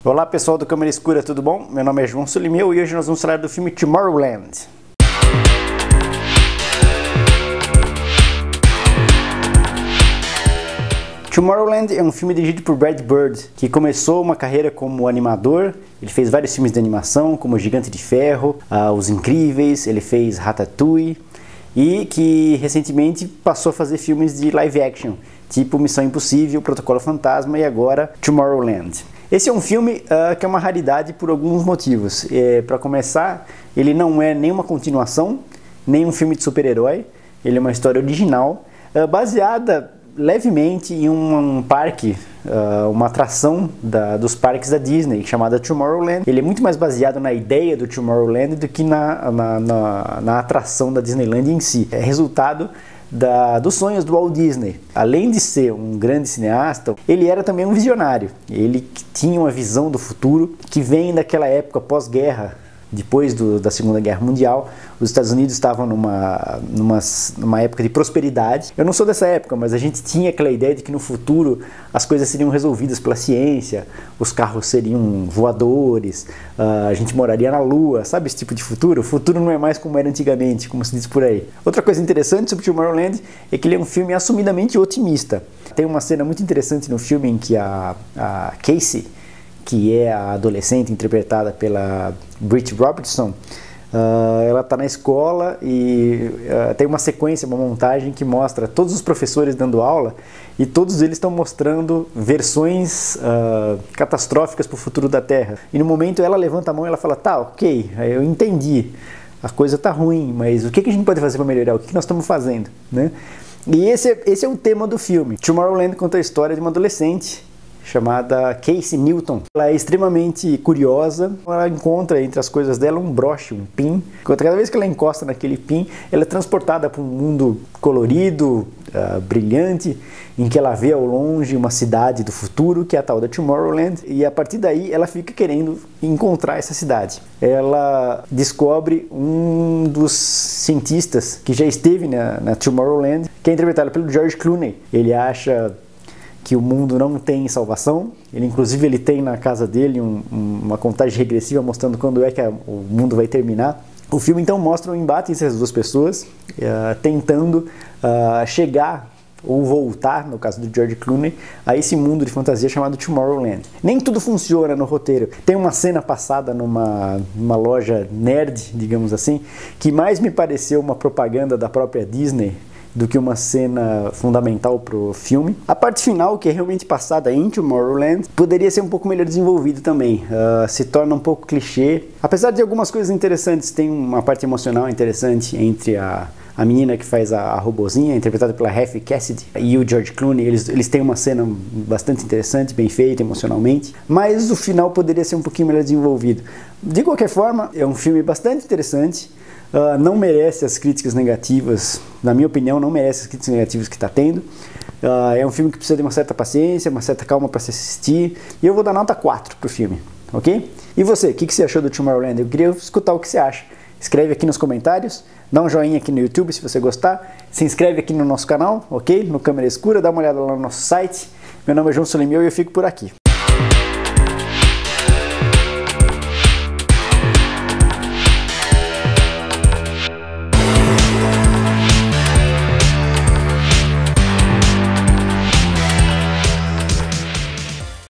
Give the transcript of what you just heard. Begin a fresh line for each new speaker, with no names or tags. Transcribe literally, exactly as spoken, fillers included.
Olá pessoal do Câmera Escura, tudo bom? Meu nome é João Solimeu e hoje nós vamos falar do filme Tomorrowland. Tomorrowland é um filme dirigido por Brad Bird, que começou uma carreira como animador. Ele fez vários filmes de animação, como Gigante de Ferro, uh, Os Incríveis, ele fez Ratatouille, e que recentemente passou a fazer filmes de live action, tipo Missão Impossível, Protocolo Fantasma e agora Tomorrowland. Esse é um filme uh, que é uma raridade por alguns motivos. É, para começar, ele não é nem uma continuação, nem um filme de super-herói. Ele é uma história original, uh, baseada levemente em um, um parque, uh, uma atração da, dos parques da Disney, chamada Tomorrowland. Ele é muito mais baseado na ideia do Tomorrowland do que na, na, na, na atração da Disneyland em si. É resultado Da, dos sonhos do Walt Disney. Além de ser um grande cineasta, ele era também um visionário. Ele tinha uma visão do futuro que vem daquela época pós-guerra, depois do, da Segunda Guerra Mundial. Os Estados Unidos estavam numa, numa, numa época de prosperidade. Eu não sou dessa época, mas a gente tinha aquela ideia de que no futuro as coisas seriam resolvidas pela ciência, os carros seriam voadores, uh, a gente moraria na Lua, sabe esse tipo de futuro? O futuro não é mais como era antigamente, como se diz por aí. Outra coisa interessante sobre Tomorrowland é que ele é um filme assumidamente otimista. Tem uma cena muito interessante no filme em que a, a Casey, que é a adolescente interpretada pela Britt Robertson, uh, ela está na escola e uh, tem uma sequência, uma montagem que mostra todos os professores dando aula e todos eles estão mostrando versões uh, catastróficas para o futuro da Terra. E no momento ela levanta a mão e ela fala, tá, ok, eu entendi, a coisa tá ruim, mas o que, que a gente pode fazer para melhorar? O que, que nós estamos fazendo? Né? E esse é, esse é o tema do filme. Tomorrowland conta a história de uma adolescente chamada Casey Newton. Ela é extremamente curiosa, ela encontra entre as coisas dela um broche, um pin. Cada vez que ela encosta naquele pin, ela é transportada para um mundo colorido, uh, brilhante, em que ela vê ao longe uma cidade do futuro, que é a tal da Tomorrowland, e a partir daí ela fica querendo encontrar essa cidade. Ela descobre um dos cientistas que já esteve na, na Tomorrowland, que é interpretado pelo George Clooney. Ele acha que o mundo não tem salvação. Ele, inclusive, ele tem na casa dele um, um, uma contagem regressiva mostrando quando é que a, o mundo vai terminar. O filme então mostra um embate entre as duas pessoas, uh, tentando uh, chegar ou voltar, no caso do George Clooney, a esse mundo de fantasia chamado Tomorrowland. Nem tudo funciona no roteiro. Tem uma cena passada numa, numa loja nerd, digamos assim, que mais me pareceu uma propaganda da própria Disney do que uma cena fundamental pro filme. A parte final, que é realmente passada em Tomorrowland, poderia ser um pouco melhor desenvolvida também. Uh, se torna um pouco clichê. Apesar de algumas coisas interessantes, tem uma parte emocional interessante entre a, a menina que faz a, a robozinha, interpretada pela Rafe Cassidy, e o George Clooney. Eles, eles têm uma cena bastante interessante, bem feita emocionalmente, mas o final poderia ser um pouquinho melhor desenvolvido. De qualquer forma, é um filme bastante interessante. Uh, não merece as críticas negativas, na minha opinião, não merece as críticas negativas que está tendo. Uh, é um filme que precisa de uma certa paciência, uma certa calma para se assistir, e eu vou dar nota quatro pro filme, ok? E você, o que, que você achou do Tomorrowland? Eu queria escutar o que você acha. Escreve aqui nos comentários, dá um joinha aqui no YouTube se você gostar, se inscreve aqui no nosso canal, ok? No Câmera Escura, dá uma olhada lá no nosso site. Meu nome é João Solimeu e eu fico por aqui.